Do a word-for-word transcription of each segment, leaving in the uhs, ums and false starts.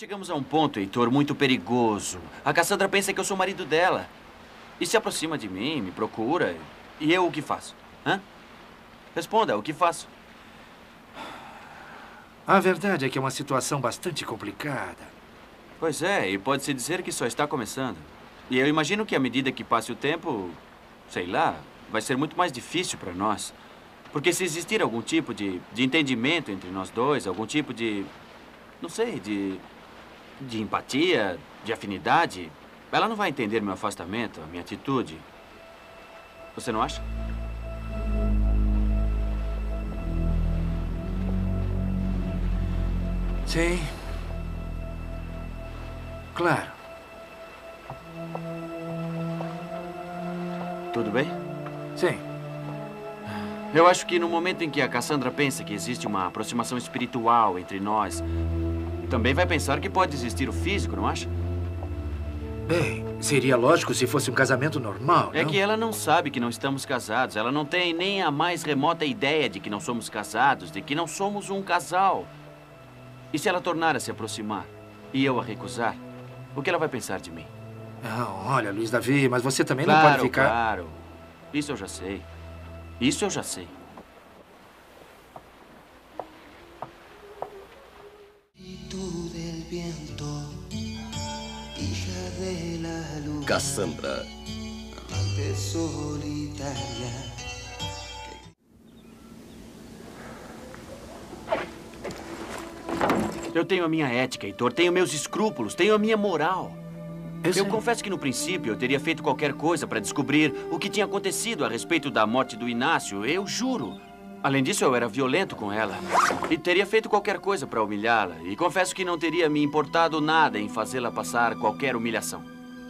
Chegamos a um ponto, Heitor, muito perigoso. A Cassandra pensa que eu sou o marido dela. E se aproxima de mim, me procura. E eu o que faço? Hã? Responda, o que faço? A verdade é que é uma situação bastante complicada. Pois é, e pode-se dizer que só está começando. E eu imagino que à medida que passe o tempo, sei lá, vai ser muito mais difícil para nós. Porque se existir algum tipo de, de entendimento entre nós dois, algum tipo de, não sei, de, de empatia, de afinidade, ela não vai entender meu afastamento, a minha atitude. Você não acha? Sim. Claro. Tudo bem? Sim. Eu acho que no momento em que a Cassandra pensa que existe uma aproximação espiritual entre nós, também vai pensar que pode existir o físico, não acha? Bem, seria lógico se fosse um casamento normal, É não? que ela não sabe que não estamos casados. Ela não tem nem a mais remota ideia de que não somos casados, de que não somos um casal. E se ela tornar a se aproximar e eu a recusar, o que ela vai pensar de mim? Não, olha, Luiz Davi, mas você também Claro, não pode ficar... Claro, isso eu já sei. Isso eu já sei. Cassandra. Eu tenho a minha ética, Heitor. Tenho meus escrúpulos. Tenho a minha moral. Eu, Eu sei. confesso que no princípio eu teria feito qualquer coisa para descobrir o que tinha acontecido a respeito da morte do Inácio. Eu juro. Além disso, eu era violento com ela. E teria feito qualquer coisa para humilhá-la. E confesso que não teria me importado nada em fazê-la passar qualquer humilhação.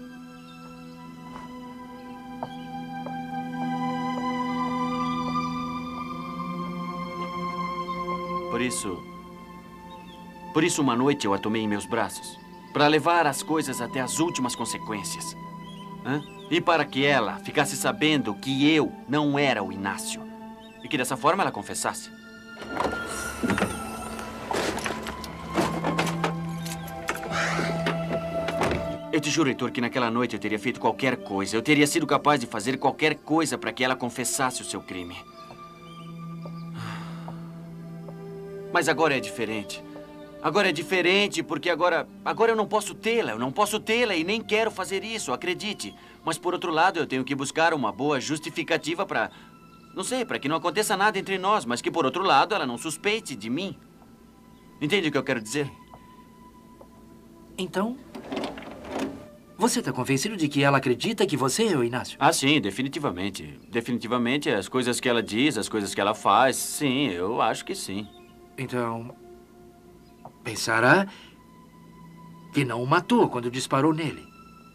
Por isso... Por isso, uma noite eu a tomei em meus braços. Para levar as coisas até as últimas consequências. Hã? E para que ela ficasse sabendo que eu não era o Inácio. E que dessa forma ela confessasse. Eu te juro, Heitor, que naquela noite eu teria feito qualquer coisa. Eu teria sido capaz de fazer qualquer coisa para que ela confessasse o seu crime. Mas agora é diferente. Agora é diferente, porque agora... Agora eu não posso tê-la, eu não posso tê-la e nem quero fazer isso, acredite. Mas, por outro lado, eu tenho que buscar uma boa justificativa para... Não sei, para que não aconteça nada entre nós, mas que, por outro lado, ela não suspeite de mim. Entende o que eu quero dizer? Então, você está convencido de que ela acredita que você é o Inácio? Ah, sim, definitivamente. Definitivamente, as coisas que ela diz, as coisas que ela faz, sim, eu acho que sim. Então, pensará que não o matou quando disparou nele.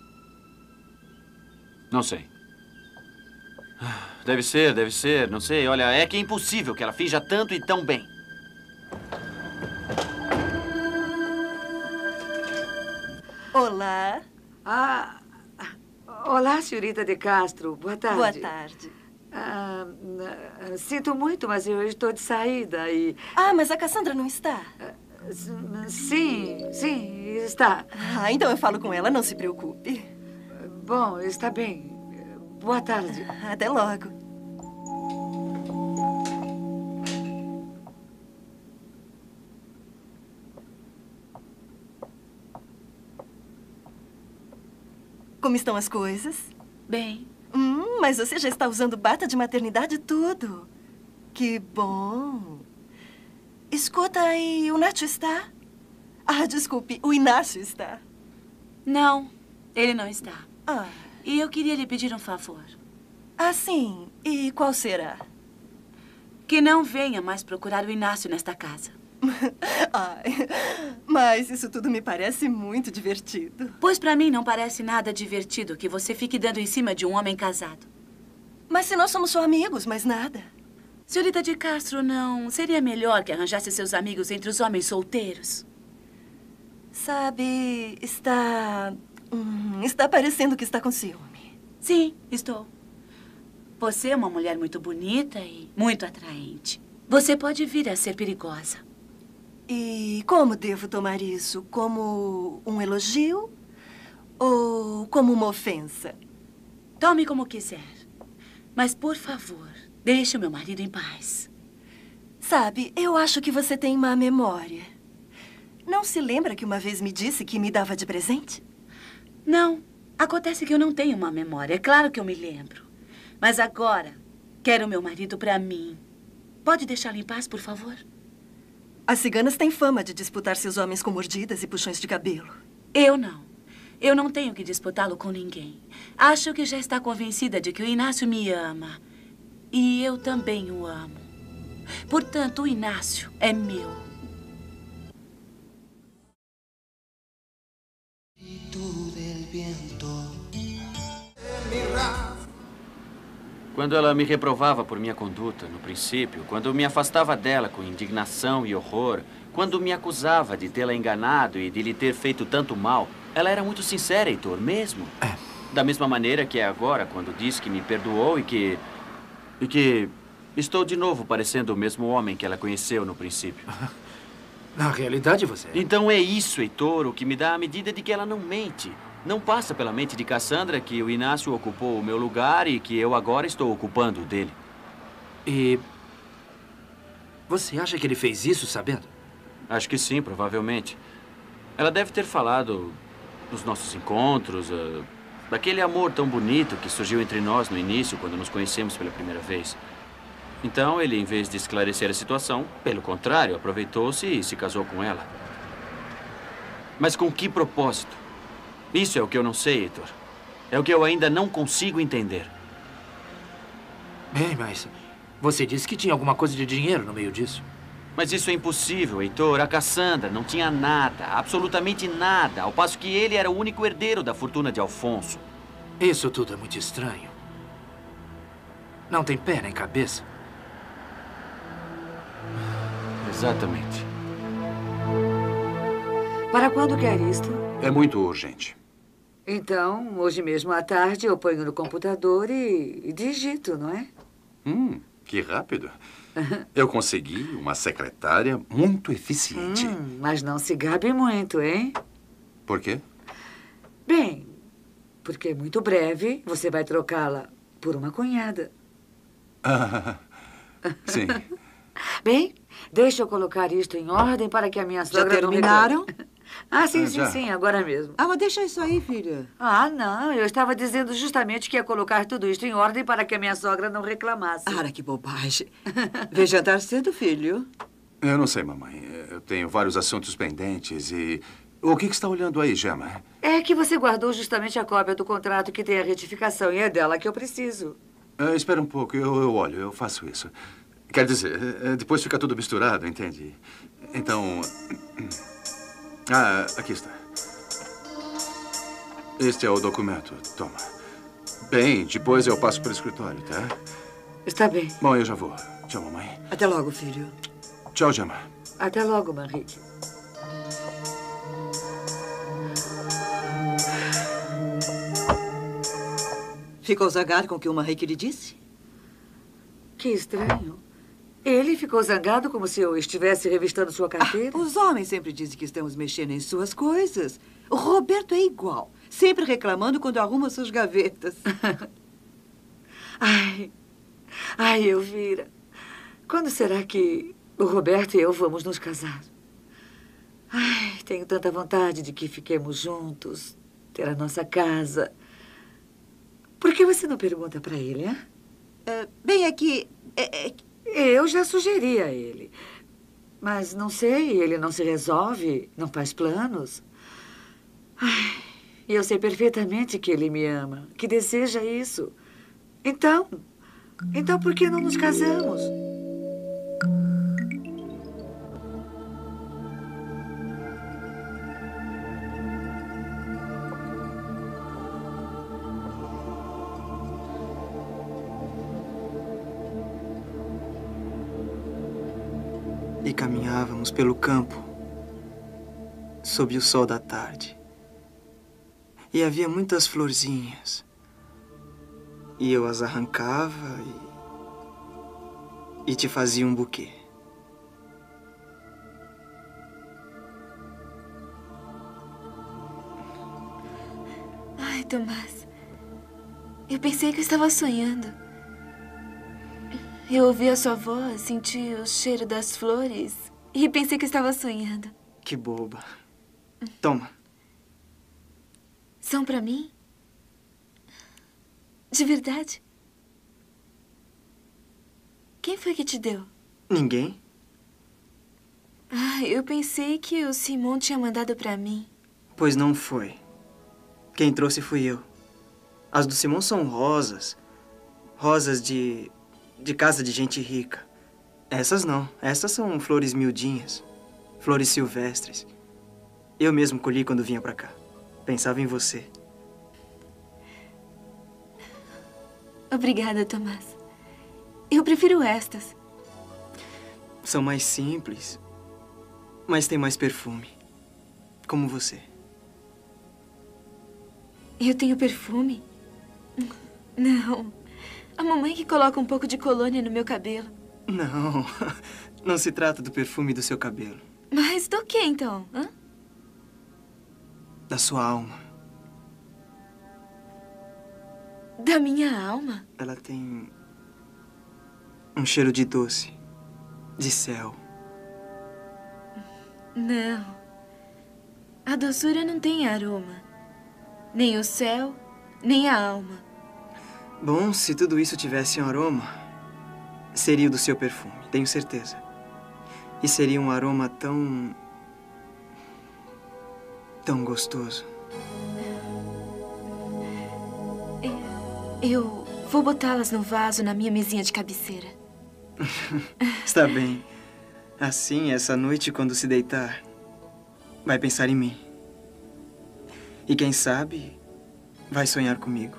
Não sei. Deve ser, deve ser, não sei. Olha, é que é impossível que ela finja tanto e tão bem. Olá. Ah, olá, senhorita de Castro. Boa tarde. Boa tarde. Ah, sinto muito, mas eu estou de saída e... Ah, mas a Cassandra não está? Sim, sim, está. Ah, então eu falo com ela, não se preocupe. Bom, está bem. Boa tarde. Até logo. Como estão as coisas? Bem. Hum, mas você já está usando bata de maternidade e tudo. Que bom. Escuta, e o Nacho está? Ah, desculpe, o Inácio está. Não, ele não está. Ah. E eu queria lhe pedir um favor. Ah, sim. E qual será? Que não venha mais procurar o Inácio nesta casa. Ai, mas isso tudo me parece muito divertido. Pois pra mim não parece nada divertido que você fique dando em cima de um homem casado. Mas se nós somos só amigos, mais nada. Senhorita de Castro, não seria melhor que arranjasse seus amigos entre os homens solteiros? Sabe, está... Hum, está parecendo que está com ciúme. Sim, estou. Você é uma mulher muito bonita e muito atraente. Você pode vir a ser perigosa. E como devo tomar isso? Como um elogio ou como uma ofensa? Tome como quiser. Mas, por favor, deixe o meu marido em paz. Sabe, eu acho que você tem má memória. Não se lembra que uma vez me disse que me dava de presente? Não. Acontece que eu não tenho uma memória. É claro que eu me lembro. Mas agora, quero o meu marido pra mim. Pode deixá-lo em paz, por favor? As ciganas têm fama de disputar seus homens com mordidas e puxões de cabelo. Eu não. Eu não tenho que disputá-lo com ninguém. Acho que já está convencida de que o Inácio me ama. E eu também o amo. Portanto, o Inácio é meu. Quando ela me reprovava por minha conduta, no princípio, quando me afastava dela com indignação e horror, quando me acusava de tê-la enganado e de lhe ter feito tanto mal, ela era muito sincera, Heitor, mesmo. É. Da mesma maneira que é agora, quando diz que me perdoou e que... e que estou de novo parecendo o mesmo homem que ela conheceu no princípio. Na realidade, você... Então é isso, Heitor, o que me dá a medida de que ela não mente. Não passa pela mente de Cassandra que o Inácio ocupou o meu lugar e que eu agora estou ocupando o dele. E... você acha que ele fez isso sabendo? Acho que sim, provavelmente. Ela deve ter falado dos nossos encontros, uh, daquele amor tão bonito que surgiu entre nós no início, quando nos conhecemos pela primeira vez. Então, ele, em vez de esclarecer a situação, pelo contrário, aproveitou-se e se casou com ela. Mas com que propósito? Isso é o que eu não sei, Heitor. É o que eu ainda não consigo entender. Bem, mas você disse que tinha alguma coisa de dinheiro no meio disso. Mas isso é impossível, Heitor. A Cassandra não tinha nada, absolutamente nada, ao passo que ele era o único herdeiro da fortuna de Alfonso. Isso tudo é muito estranho. Não tem pé nem cabeça. Exatamente. Para quando quer isto? É muito urgente. Então, hoje mesmo à tarde, eu ponho no computador e, e digito, não é? Hum, que rápido. Eu consegui uma secretária muito eficiente. Hum, mas não se gabe muito, hein? Por quê? Bem, porque muito breve você vai trocá-la por uma cunhada. Ah, sim. Bem, deixa eu colocar isto em ordem para que a minha sogra Já terminaram? não reclame. Ah, sim, Ah, sim, já. sim, agora mesmo. Ah, mas deixa isso aí, filha. Ah, não, eu estava dizendo justamente que ia colocar tudo isto em ordem para que a minha sogra não reclamasse. Ah, que bobagem. Vem jantar cedo, filho. Eu não sei, mamãe. Eu tenho vários assuntos pendentes e... O que que está olhando aí, Gemma? É que você guardou justamente a cópia do contrato que tem a retificação e é dela que eu preciso. Ah, espera um pouco, eu, eu olho, eu faço isso. Quer dizer, eh, depois fica tudo misturado, entende? Então... Ah, aqui está. Este é o documento. Toma. Bem, depois eu passo para o escritório, tá? Está bem. Bom, eu já vou. Tchau, mamãe. Até logo, filho. Tchau, Gemma. Até logo, Manrique. Ficou zangado com o que o Manrique lhe disse? Que estranho. Ele ficou zangado como se eu estivesse revistando sua carteira? Ah, os homens sempre dizem que estamos mexendo em suas coisas. O Roberto é igual. Sempre reclamando quando arruma suas gavetas. Ai, ai, Elvira. Quando será que o Roberto e eu vamos nos casar? Ai, tenho tanta vontade de que fiquemos juntos, ter a nossa casa. Por que você não pergunta para ele, hein? É, bem, é que... É, é, eu já sugeri a ele. Mas não sei, ele não se resolve, não faz planos. Ai, e eu sei perfeitamente que ele me ama, que deseja isso. Então, então por que não nos casamos? E caminhávamos pelo campo, sob o sol da tarde. E havia muitas florzinhas. E eu as arrancava e... e te fazia um buquê. Tomás. Eu pensei que eu estava sonhando. Eu ouvi a sua voz, senti o cheiro das flores e pensei que eu estava sonhando. Que boba. Toma. São pra mim? De verdade? Quem foi que te deu? Ninguém? Ah, eu pensei que o Simon tinha mandado pra mim. Pois não foi. Quem trouxe fui eu. As do Simon são rosas. Rosas de... de casa de gente rica. Essas não. Essas são flores miudinhas. Flores silvestres. Eu mesmo colhi quando vinha pra cá. Pensava em você. Obrigada, Tomás. Eu prefiro estas. São mais simples, mas tem mais perfume. Como você. Eu tenho perfume? Não. A mamãe que coloca um pouco de colônia no meu cabelo. Não. Não se trata do perfume do seu cabelo. Mas do que, então? Hã? Da sua alma. Da minha alma? Ela tem um cheiro de doce, de céu. Não. A doçura não tem aroma. Nem o céu, nem a alma. Bom, se tudo isso tivesse um aroma, seria o do seu perfume, tenho certeza. E seria um aroma tão... tão gostoso. Eu vou botá-las no vaso na minha mesinha de cabeceira. Está bem. Assim, essa noite, quando se deitar, vai pensar em mim. E quem sabe, vai sonhar comigo.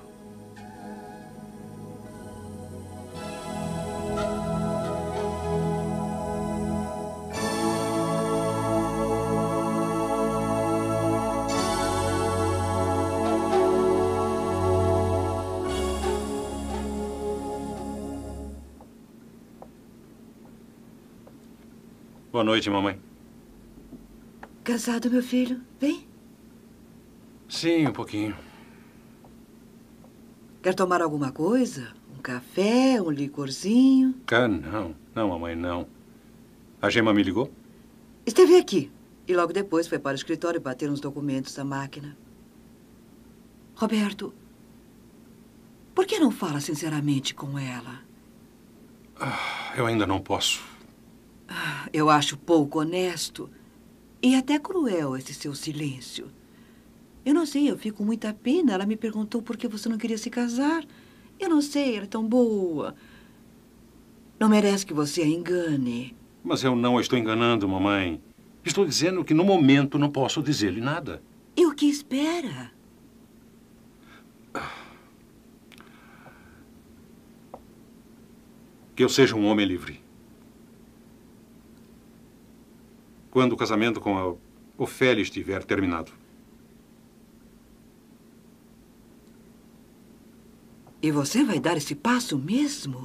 Boa noite, mamãe. Casado, meu filho? Vem. Sim, um pouquinho. Quer tomar alguma coisa? Um café, um licorzinho? Ah, não. Não, mamãe, não. A Gemma me ligou? Esteve aqui. E logo depois foi para o escritório bater uns documentos da máquina. Roberto, por que não fala sinceramente com ela? Ah, eu ainda não posso. Eu acho pouco honesto e até cruel esse seu silêncio. Eu não sei, eu fico com muita pena. Ela me perguntou por que você não queria se casar. Eu não sei, ela é tão boa. Não merece que você a engane. Mas eu não a estou enganando, mamãe. Estou dizendo que no momento não posso dizer-lhe nada. E o que espera? Que eu seja um homem livre. Quando o casamento com a Ofélia estiver terminado. E você vai dar esse passo mesmo?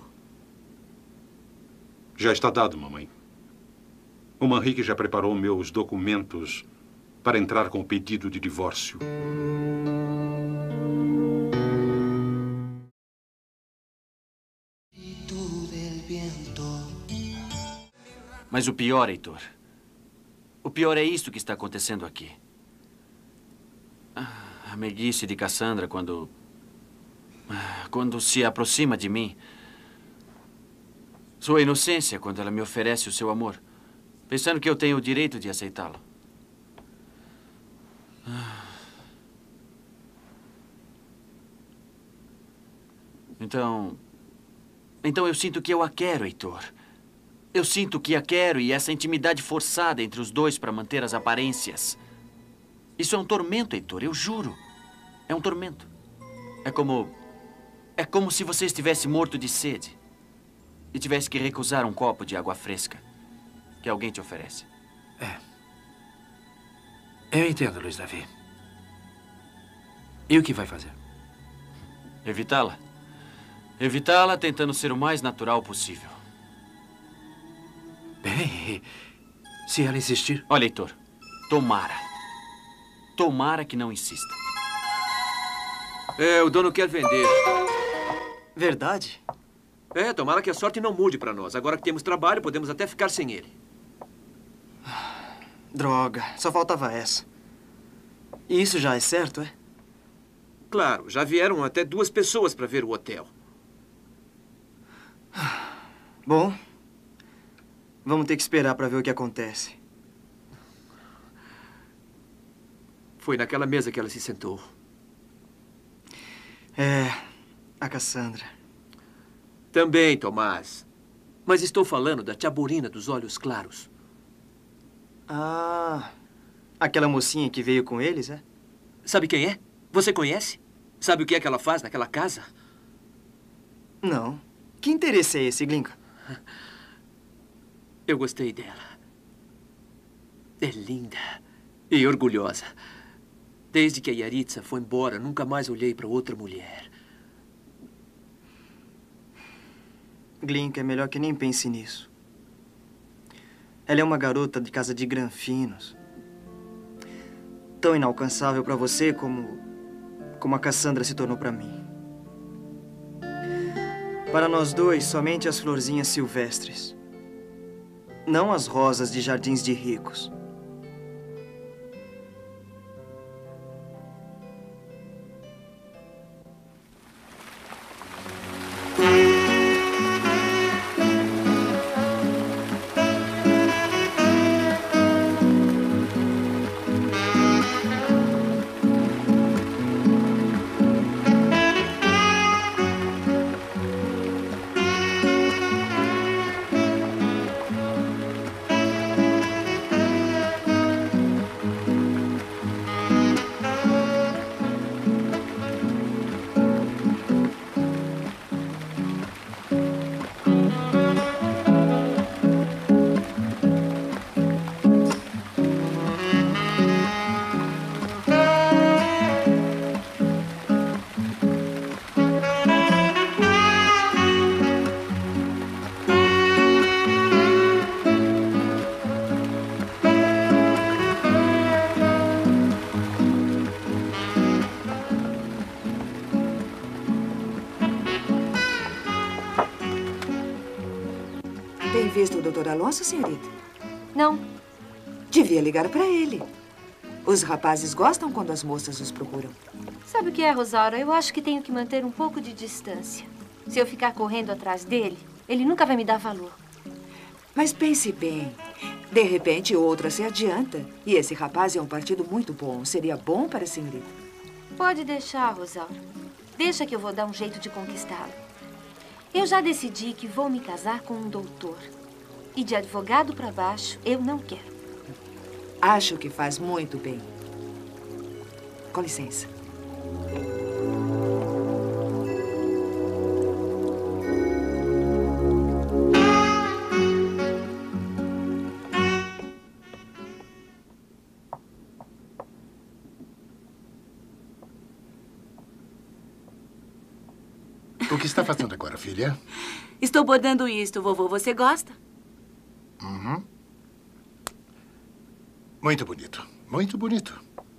Já está dado, mamãe. O Manrique já preparou meus documentos para entrar com o pedido de divórcio. Mas o pior, Heitor... O pior é isso que está acontecendo aqui. A meiguice de Cassandra, quando... Quando se aproxima de mim. Sua inocência, quando ela me oferece o seu amor. Pensando que eu tenho o direito de aceitá-lo. Então... Então eu sinto que eu a quero, Heitor. Eu sinto que a quero e essa intimidade forçada entre os dois para manter as aparências. Isso é um tormento, Heitor, eu juro. É um tormento. É como... É como se você estivesse morto de sede e tivesse que recusar um copo de água fresca que alguém te oferece. É. Eu entendo, Luiz Davi. E o que vai fazer? Evitá-la. Evitá-la tentando ser o mais natural possível. Bem, se ela insistir... Olha, Heitor, tomara. Tomara que não insista. É, o dono quer vender. Verdade? É, tomara que a sorte não mude pra nós. Agora que temos trabalho, podemos até ficar sem ele. Droga, só faltava essa. E isso já é certo, é? Claro, já vieram até duas pessoas para ver o hotel. Bom, vamos ter que esperar para ver o que acontece. Foi naquela mesa que ela se sentou. É, a Cassandra. Também, Tomás. Mas estou falando da Tiaborina dos olhos claros. Ah, aquela mocinha que veio com eles, é? Sabe quem é? Você conhece? Sabe o que é que ela faz naquela casa? Não. Que interesse é esse, Glinka? Eu gostei dela. É linda e orgulhosa. Desde que a Yaritza foi embora, nunca mais olhei para outra mulher. Glinka, é melhor que nem pense nisso. Ela é uma garota de casa de granfinos. Tão inalcançável para você como... como a Cassandra se tornou para mim. Para nós dois, somente as florzinhas silvestres. Não as rosas de jardins de ricos. Tem visto o doutor Alonso, senhorita? Não. Devia ligar para ele. Os rapazes gostam quando as moças os procuram. Sabe o que é, Rosaura? Eu acho que tenho que manter um pouco de distância. Se eu ficar correndo atrás dele, ele nunca vai me dar valor. Mas pense bem. De repente, outra se adianta. E esse rapaz é um partido muito bom. Seria bom para a senhorita. Pode deixar, Rosaura. Deixa que eu vou dar um jeito de conquistá-lo. Eu já decidi que vou me casar com um doutor. E de advogado para baixo, eu não quero. Acho que faz muito bem. Com licença. O que está fazendo agora, filha? Estou bordando isto, vovô. Você gosta? Uhum. Muito bonito. Muito bonito.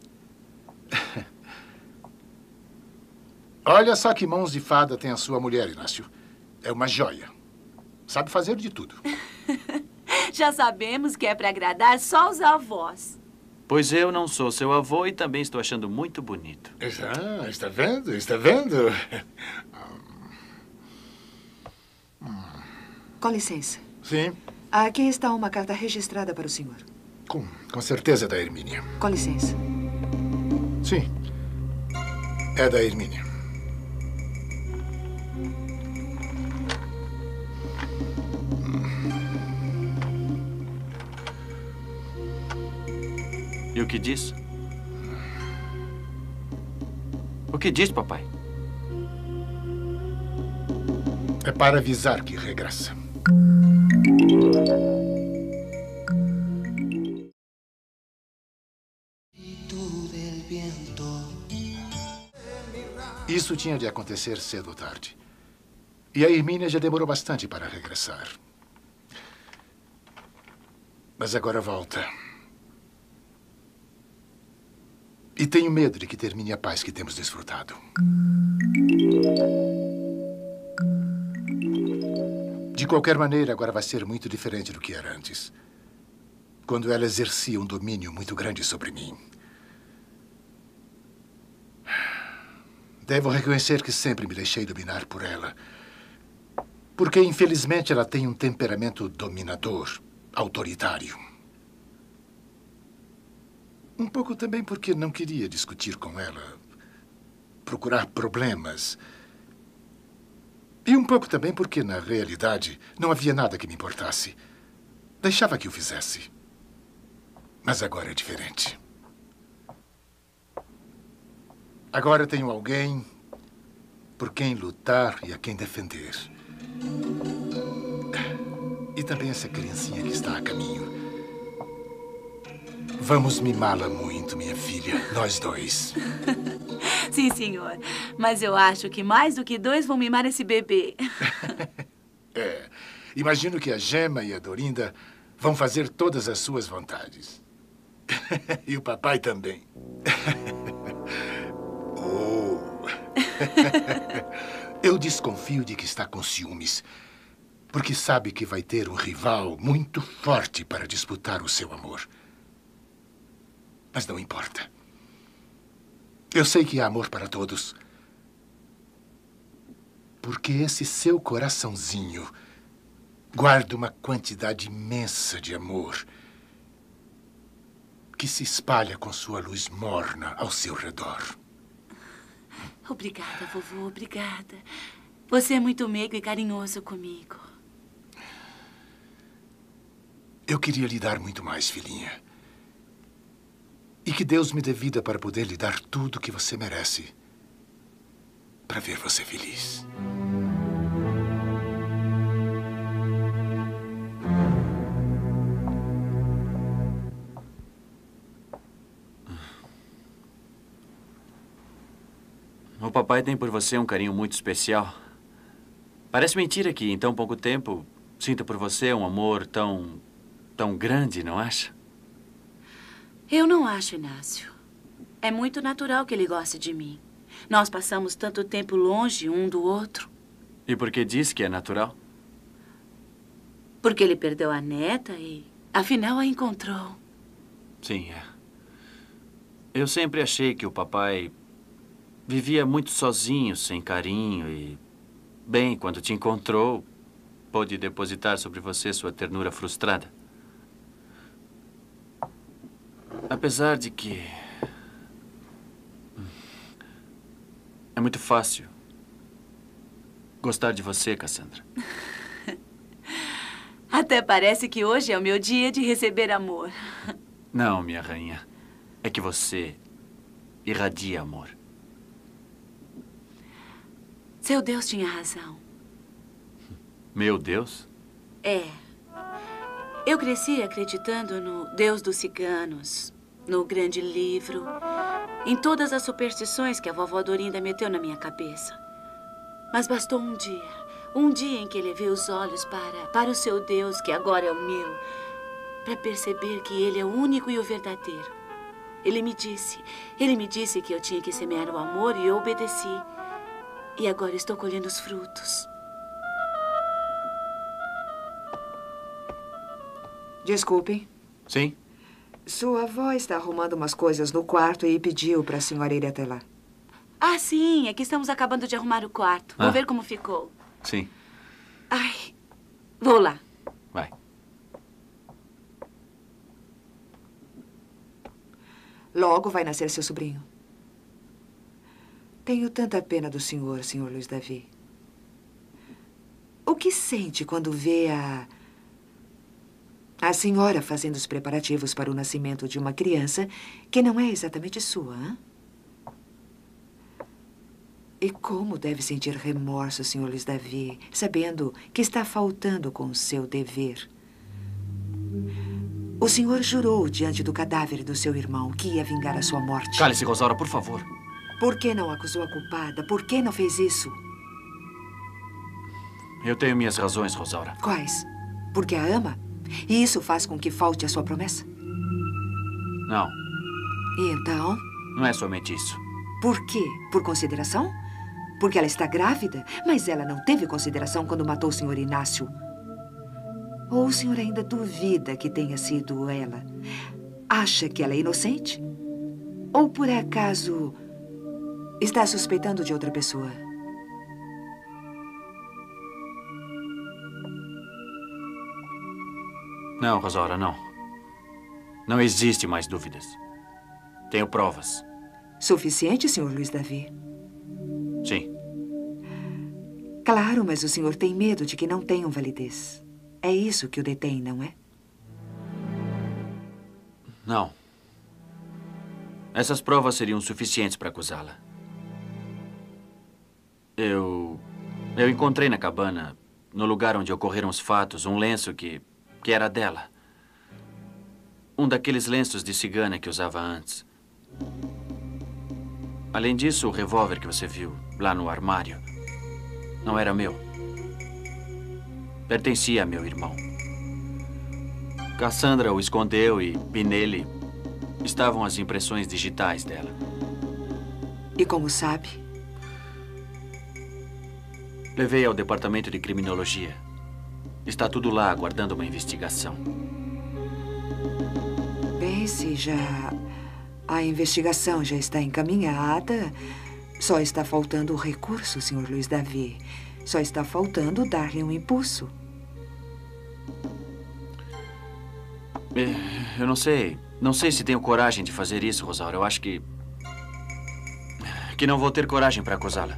Olha só que mãos de fada tem a sua mulher, Inácio. É uma joia. Sabe fazer de tudo. Já sabemos que é para agradar só os avós. Pois eu não sou seu avô e também estou achando muito bonito. Ah, está vendo? Está vendo? Com licença. Sim. Aqui está uma carta registrada para o senhor. Com, com certeza é da Hermínia. Com licença. Sim. É da Hermínia. E o que diz? O que diz, papai? É para avisar que regressa. Isso tinha de acontecer cedo ou tarde. E a Hermínia já demorou bastante para regressar. Mas agora volta. E tenho medo de que termine a paz que temos desfrutado. De qualquer maneira, agora vai ser muito diferente do que era antes. Quando ela exercia um domínio muito grande sobre mim. Devo reconhecer que sempre me deixei dominar por ela. Porque, infelizmente, ela tem um temperamento dominador, autoritário. Um pouco também porque não queria discutir com ela, procurar problemas. E um pouco também porque, na realidade, não havia nada que me importasse. Deixava que eu fizesse. Mas agora é diferente. Agora tenho alguém por quem lutar e a quem defender. E também essa criancinha que está a caminho. Vamos mimá-la muito, minha filha. Nós dois. Sim, senhor. Mas eu acho que mais do que dois vão mimar esse bebê. É. Imagino que a Gemma e a Dorinda vão fazer todas as suas vontades. E o papai também. Oh. Eu desconfio de que está com ciúmes. Porque sabe que vai ter um rival muito forte para disputar o seu amor. Mas não importa. Eu sei que há amor para todos. Porque esse seu coraçãozinho guarda uma quantidade imensa de amor que se espalha com sua luz morna ao seu redor. Obrigada, vovô, obrigada. Você é muito meigo e carinhoso comigo. Eu queria lhe dar muito mais, filhinha. E que Deus me dê vida para poder lhe dar tudo o que você merece. Para ver você feliz. O papai tem por você um carinho muito especial. Parece mentira que, em tão pouco tempo, sinta por você um amor tão... tão grande, não acha? Eu não acho, Inácio. É muito natural que ele goste de mim. Nós passamos tanto tempo longe um do outro. E por que diz que é natural? Porque ele perdeu a neta e, afinal, a encontrou. Sim, é. Eu sempre achei que o papai vivia muito sozinho, sem carinho e... Bem, quando te encontrou, pôde depositar sobre você sua ternura frustrada. Apesar de que... É muito fácil gostar de você, Cassandra. Até parece que hoje é o meu dia de receber amor. Não, minha rainha. É que você irradia amor. Seu Deus tinha razão. Meu Deus? É. Eu cresci acreditando no Deus dos ciganos, no grande livro, em todas as superstições que a vovó Dorinda meteu na minha cabeça. Mas bastou um dia, um dia em que levei os olhos para, para o seu Deus, que agora é o meu, para perceber que ele é o único e o verdadeiro. Ele me disse, ele me disse que eu tinha que semear o amor e eu obedeci. E agora estou colhendo os frutos. Desculpe. Sim? Sua avó está arrumando umas coisas no quarto e pediu para a senhora ir até lá. Ah, sim. É que estamos acabando de arrumar o quarto. Vou Ah. ver como ficou. Sim. Ai, vou lá. Vai. Logo vai nascer seu sobrinho. Tenho tanta pena do senhor, senhor Luiz Davi. O que sente quando vê a... a senhora fazendo os preparativos para o nascimento de uma criança que não é exatamente sua, hein? E como deve sentir remorso, senhor Luiz Davi, sabendo que está faltando com o seu dever? O senhor jurou diante do cadáver do seu irmão que ia vingar a sua morte. Cale-se, Rosaura, por favor. Por que não acusou a culpada? Por que não fez isso? Eu tenho minhas razões, Rosaura. Quais? Porque a ama? E isso faz com que falte a sua promessa? Não. E então? Não é somente isso. Por quê? Por consideração? Porque ela está grávida? Mas ela não teve consideração quando matou o senhor Inácio. Ou o senhor ainda duvida que tenha sido ela? Acha que ela é inocente? Ou, por acaso, está suspeitando de outra pessoa? Não, Rosaura, não. Não existe mais dúvidas. Tenho provas. Suficiente, senhor Luiz Davi? Sim. Claro, mas o senhor tem medo de que não tenham validez. É isso que o detém, não é? Não. Essas provas seriam suficientes para acusá-la. Eu... Eu encontrei na cabana, no lugar onde ocorreram os fatos, um lenço que... que era dela. Um daqueles lenços de cigana que usava antes. Além disso, o revólver que você viu lá no armário não era meu. Pertencia a meu irmão. Cassandra o escondeu e, e nele estavam as impressões digitais dela. E como sabe? Levei ao departamento de criminologia. Está tudo lá, aguardando uma investigação. Bem, se já a investigação já está encaminhada, só está faltando o recurso, senhor Luiz Davi. Só está faltando dar-lhe um impulso. Eu não sei. Não sei se tenho coragem de fazer isso, Rosaura. Eu acho que... que não vou ter coragem para acusá-la.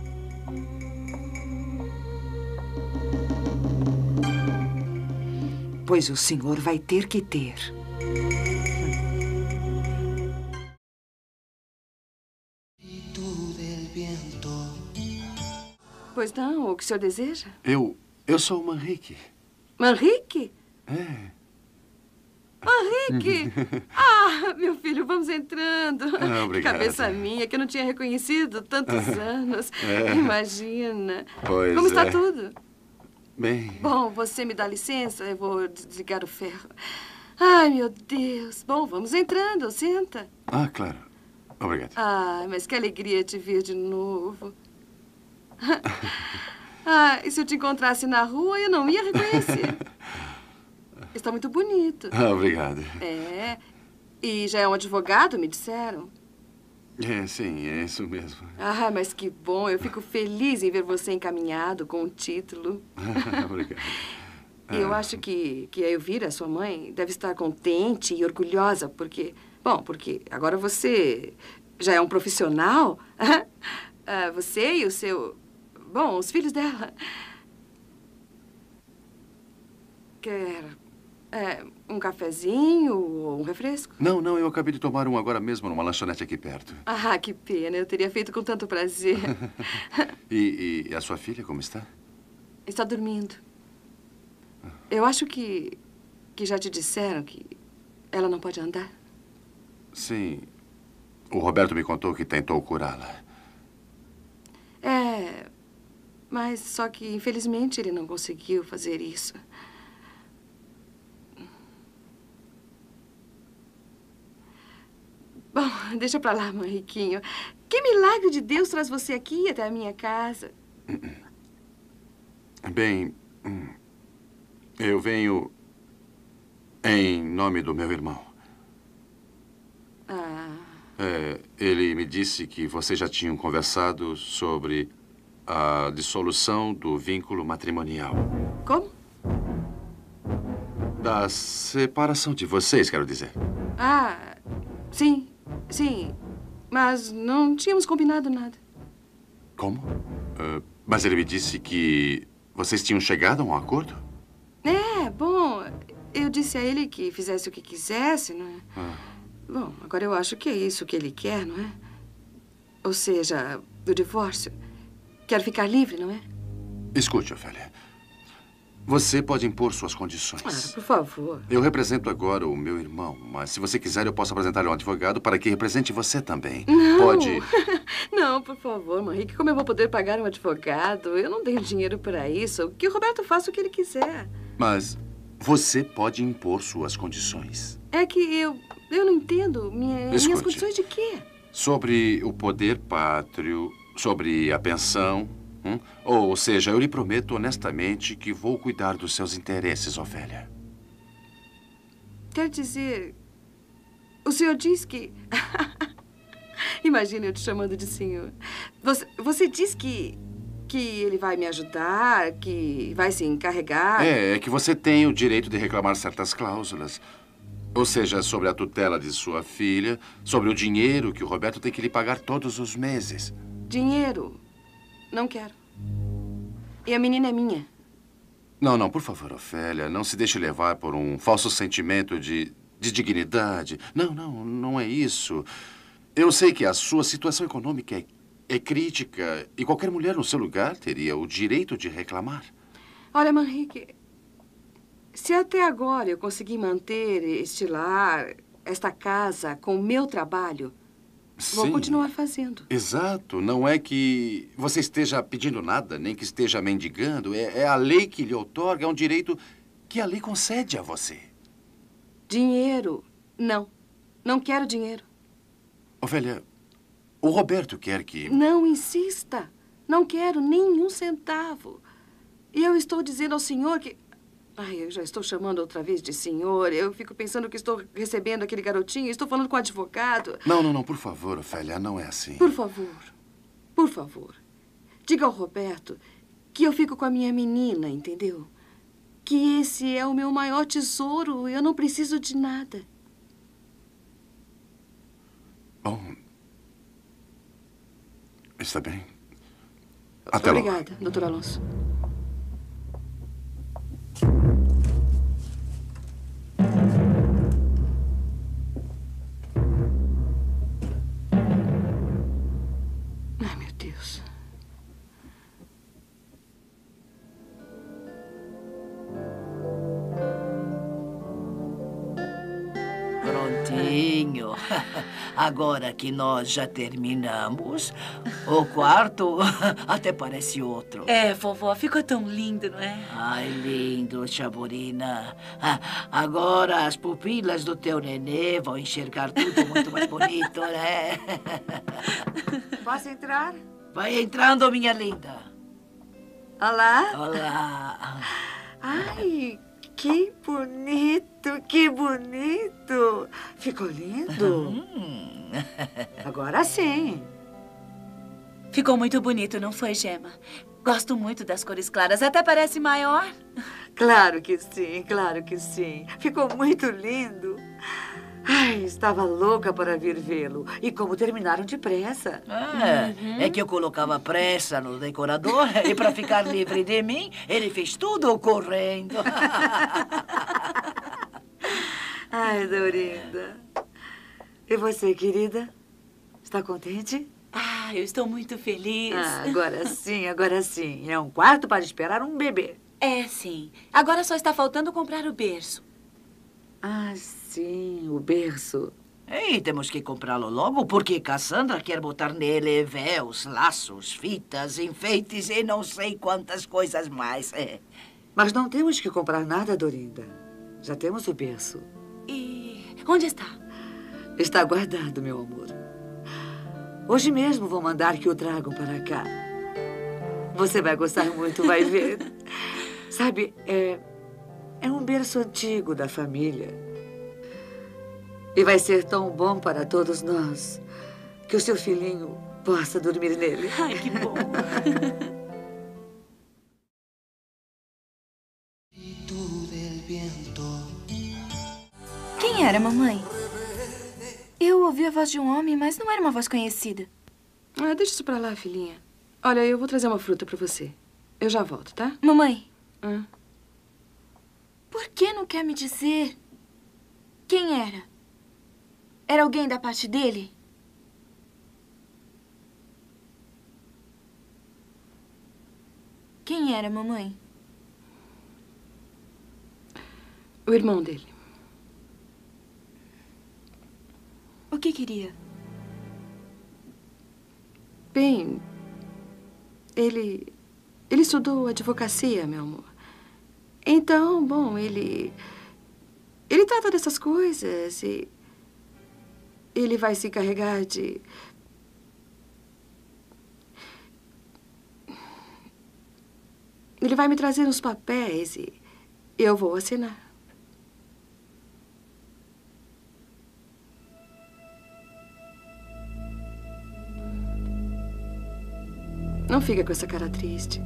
Pois o senhor vai ter que ter. Pois não, o que o senhor deseja? Eu... eu sou o Manrique. Manrique? É. Manrique! Ah, meu filho, vamos entrando. Ah, obrigado. Cabeça minha, que eu não tinha reconhecido tantos anos. É. Imagina. Pois Como está é. tudo? Bem... Bom, você me dá licença? Eu vou desligar o ferro. Ai, meu Deus. Bom, vamos entrando. Senta. Ah, claro. Obrigado. Ah, mas que alegria te ver de novo. Ah, e se eu te encontrasse na rua, eu não ia reconhecer. Está muito bonito. Ah, obrigado. É. E já é um advogado, me disseram? É, sim, é isso mesmo. Ah, mas que bom. Eu fico feliz em ver você encaminhado com o título. Obrigado. E eu acho que, que a Elvira, sua mãe, deve estar contente e orgulhosa, porque... Bom, porque agora você já é um profissional. Ah, você e o seu... Bom, os filhos dela. Quer é, um cafezinho ou um refresco? Não, não, eu acabei de tomar um agora mesmo numa lanchonete aqui perto. Ah, que pena. Eu teria feito com tanto prazer. e, e a sua filha, como está? Está dormindo. Eu acho que, que já te disseram que ela não pode andar. Sim. O Roberto me contou que tentou curá-la. É, mas só que, infelizmente, ele não conseguiu fazer isso. Bom, deixa pra lá, Manriquinho. Que milagre de Deus traz você aqui até a minha casa. Bem, eu venho em nome do meu irmão. Ah. É, ele me disse que vocês já tinham conversado sobre a dissolução do vínculo matrimonial. Como? Da separação de vocês, quero dizer. Ah, sim, sim. Mas não tínhamos combinado nada. Como? Uh, mas ele me disse que vocês tinham chegado a um acordo? É, bom, eu disse a ele que fizesse o que quisesse, não é? Ah. Bom, agora eu acho que é isso que ele quer, não é? Ou seja, o divórcio. Quer ficar livre, não é? Escute, Ofélia. Você pode impor suas condições. Ah, por favor. Eu represento agora o meu irmão, mas se você quiser, eu posso apresentar-lhe um advogado para que represente você também. Não. Pode... Não, por favor, Manrique. Como eu vou poder pagar um advogado? Eu não tenho dinheiro para isso. Que o Roberto faça o que ele quiser. Mas você pode impor suas condições. É que eu... Eu não entendo. Minha, minhas condições de quê? sobre o poder pátrio, sobre a pensão. Hum? Ou seja, eu lhe prometo honestamente que vou cuidar dos seus interesses, Ofélia. Quer dizer, o senhor diz que... Imagina eu te chamando de senhor. Você, você diz que, que ele vai me ajudar, que vai se encarregar... É, é que você tem o direito de reclamar certas cláusulas. Ou seja, sobre a tutela de sua filha, sobre o dinheiro que o Roberto tem que lhe pagar todos os meses. Dinheiro? Não quero. E a menina é minha. Não, não, por favor, Ofélia, não se deixe levar por um falso sentimento de, de dignidade. Não, não, não é isso. Eu sei que a sua situação econômica é, é crítica e qualquer mulher no seu lugar teria o direito de reclamar. Olha, Manrique, se até agora eu consegui manter este lar, esta casa, com o meu trabalho, vou Sim, continuar fazendo. Exato. Não é que você esteja pedindo nada, nem que esteja mendigando. É, é a lei que lhe outorga, é um direito que a lei concede a você. Dinheiro? Não. Não quero dinheiro. Ofélia, o Roberto quer que... Não insista. Não quero nenhum centavo. E eu estou dizendo ao senhor que... Ai, eu já estou chamando outra vez de senhor. Eu fico pensando que estou recebendo aquele garotinho. Estou falando com o advogado. Não, não, não, por favor, Ofélia, não é assim. Por favor, por favor. Diga ao Roberto que eu fico com a minha menina, entendeu? Que esse é o meu maior tesouro. Eu não preciso de nada. Bom, está bem. Até logo. Obrigada, doutor Alonso. Ai, meu Deus. Prontinho. Agora que nós já terminamos, o quarto até parece outro. É, vovó, ficou tão lindo, não é? Ai, lindo, Chaborina. Ah, agora as pupilas do teu nenê vão enxergar tudo muito mais bonito, né? Posso entrar? Vai entrando, minha linda. Olá. Olá. Ai, que bonito, que bonito. Ficou lindo? Hum. Agora sim. Ficou muito bonito, não foi, Gemma? Gosto muito das cores claras, até parece maior. Claro que sim, claro que sim. Ficou muito lindo. Ai, estava louca para vir vê-lo. E como terminaram depressa. Ah, uhum. É que eu colocava pressa no decorador e para ficar livre de mim, ele fez tudo correndo. Ai, Dorinda. E você, querida? Está contente? Ah, eu estou muito feliz. Ah, agora sim, agora sim. É um quarto para esperar um bebê. É, sim. Agora só está faltando comprar o berço. Ah, sim, o berço. E temos que comprá-lo logo, porque Cassandra quer botar nele véus, laços, fitas, enfeites e não sei quantas coisas mais. É. Mas não temos que comprar nada, Dorinda. Já temos o berço. E onde está? Está guardado, meu amor. Hoje mesmo vou mandar que o tragam para cá. Você vai gostar muito, vai ver. Sabe, é, é um berço antigo da família. E vai ser tão bom para todos nós que o seu filhinho possa dormir nele. Ai, que bom. Quem era, mamãe? Eu ouvi a voz de um homem, mas não era uma voz conhecida. Ah, deixa isso pra lá, filhinha. Olha, eu vou trazer uma fruta pra você. Eu já volto, tá? Mamãe. Ah. Por que não quer me dizer quem era? Era alguém da parte dele? Quem era, mamãe? O irmão dele. O que queria? Bem, ele... Ele estudou advocacia, meu amor. Então, bom, ele... Ele trata dessas coisas e... Ele vai se encarregar de Ele vai me trazer uns papéis e eu vou assinar. Não fica com essa cara triste.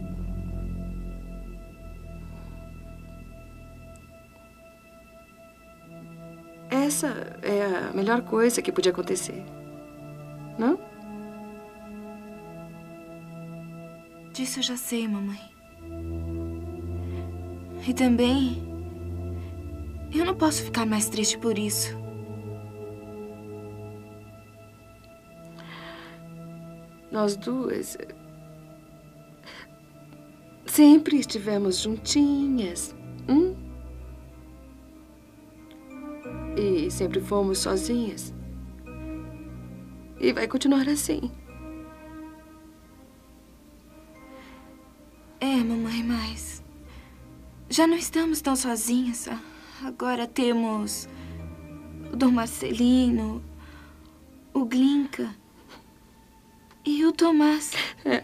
Essa é a melhor coisa que podia acontecer. Não? Disso eu já sei, mamãe. E também, eu não posso ficar mais triste por isso. Nós duas sempre estivemos juntinhas. Hum? E sempre fomos sozinhas. E vai continuar assim. É, mamãe, mas já não estamos tão sozinhas. Agora temos o Dom Marcelino, o Glinka e o Tomás. É.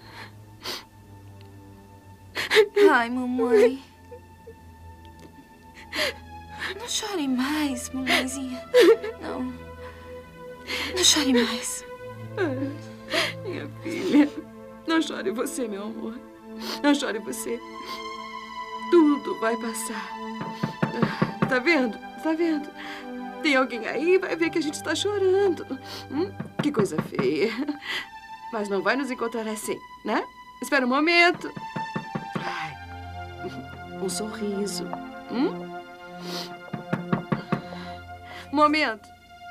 Ai, mamãe. Não chore mais, mamãezinha. Não. Não chore mais. Minha filha, não chore você, meu amor. Não chore você. Tudo vai passar. Tá vendo? Tá vendo? Tem alguém aí, vai ver que a gente está chorando. Hum? Que coisa feia. Mas não vai nos encontrar assim, né? Espera um momento. Ai, um sorriso. Hum? Um momento.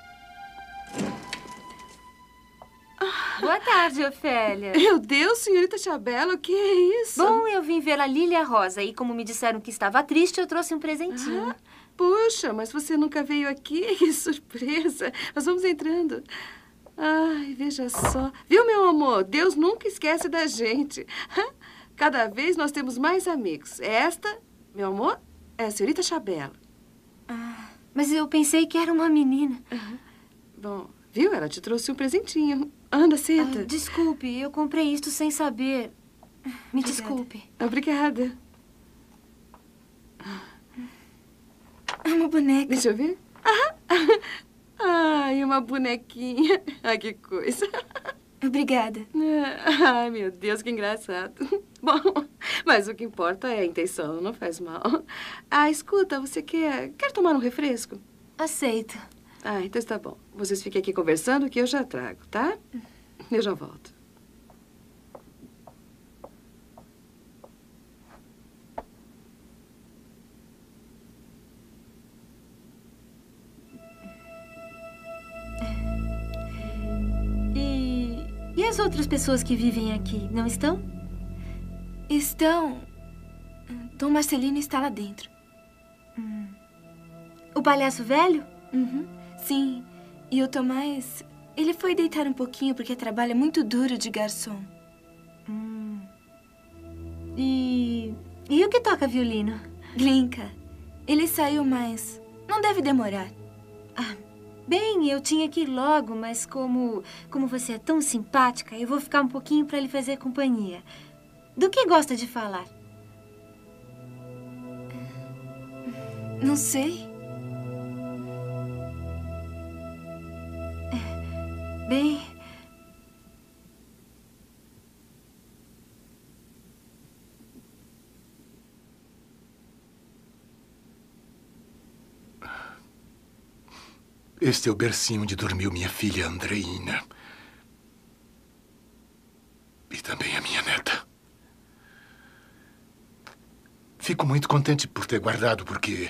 Boa tarde, Ofélia. Meu Deus, senhorita Chabela, o que é isso? Bom, eu vim ver a Lília Rosa e como me disseram que estava triste, eu trouxe um presentinho. Ah, puxa, mas você nunca veio aqui? Que surpresa. Mas vamos entrando. Ai, veja só. Viu, meu amor? Deus nunca esquece da gente. Cada vez nós temos mais amigos. Esta, meu amor, é a senhorita Chabela. Ah, mas eu pensei que era uma menina. Uhum. Bom, viu? Ela te trouxe um presentinho. Anda, senta. Ah, desculpe, eu comprei isto sem saber. Me Obrigada. desculpe. Obrigada. É uma boneca. Deixa eu ver. Ah, ai, uma bonequinha. Ai, que coisa. Obrigada. Ai, meu Deus, que engraçado. Bom, mas o que importa é a intenção, não faz mal. Ah, escuta, você quer, quer tomar um refresco? Aceito. Ah, então está bom. Vocês fiquem aqui conversando que eu já trago, tá? Eu já volto. E, e as outras pessoas que vivem aqui, não estão? Estão. Dom Marcelino está lá dentro. Hum. O palhaço velho? Uhum. Sim, e o Tomás, ele foi deitar um pouquinho porque trabalha muito duro de garçom. Hum. E... E o que toca violino? Glinka. Ele saiu, mas não deve demorar. Ah, bem, eu tinha que ir logo, mas como, como você é tão simpática, eu vou ficar um pouquinho para lhe fazer companhia. Do que gosta de falar? Não sei. Bem... Este é o bercinho onde dormiu minha filha Andreina. E também a minha neta. Fico muito contente por ter guardado, porque...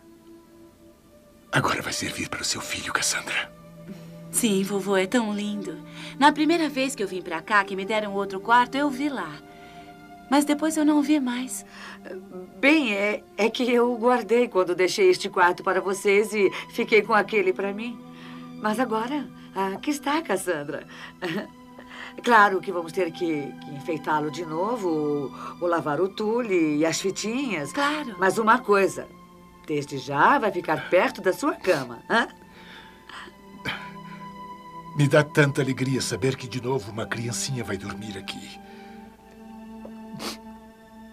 agora vai servir para o seu filho, Cassandra. Sim, vovô, é tão lindo. Na primeira vez que eu vim pra cá, que me deram outro quarto, eu vi lá. Mas depois eu não vi mais. Bem, é, é que eu guardei quando deixei este quarto para vocês e fiquei com aquele para mim. Mas agora, aqui está, Cassandra. Claro que vamos ter que, que enfeitá-lo de novo, ou, ou lavar o tule e as fitinhas. Claro. Mas uma coisa, desde já vai ficar perto da sua cama, hã? Me dá tanta alegria saber que de novo uma criancinha vai dormir aqui.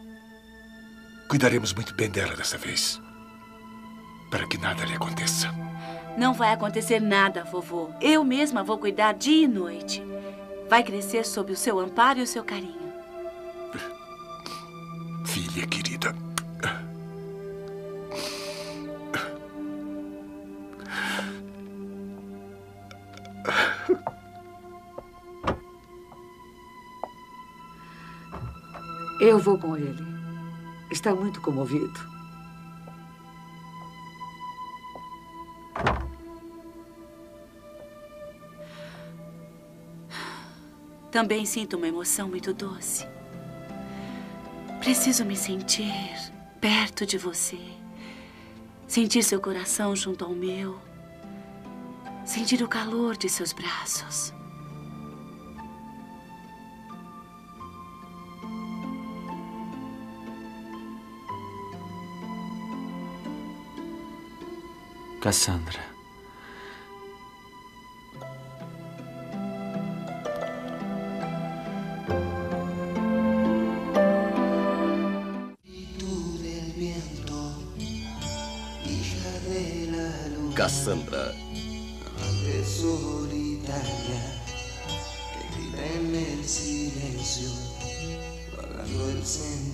Cuidaremos muito bem dela dessa vez. Para que nada lhe aconteça. Não vai acontecer nada, vovô. Eu mesma vou cuidar dia e noite. Vai crescer sob o seu amparo e o seu carinho. Filha querida. Eu vou com ele. Está muito comovido. Também sinto uma emoção muito doce. Preciso me sentir perto de você. Sentir seu coração junto ao meu. Sentir o calor de seus braços. Cassandra. Cassandra. Solitaria que grita en el silencio, pagando el sentido.